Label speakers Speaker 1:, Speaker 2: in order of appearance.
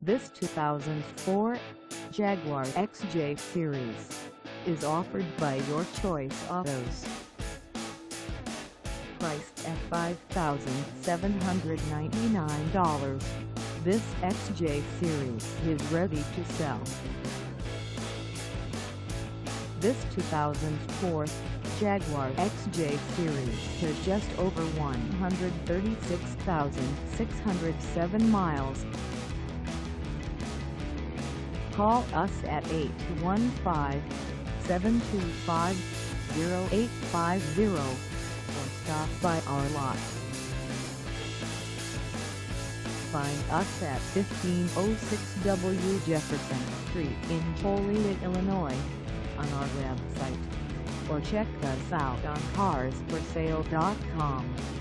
Speaker 1: This 2004 Jaguar XJ-Series is offered by Your Choice Autos. Priced at $5,799, this XJ-Series is ready to sell. This 2004 Jaguar XJ-Series has just over 136,607 miles. Call us at 815-725-0850 or stop by our lot. Find us at 1506 W Jefferson Street in Joliet, Illinois, on our website, or check us out on carsforsale.com.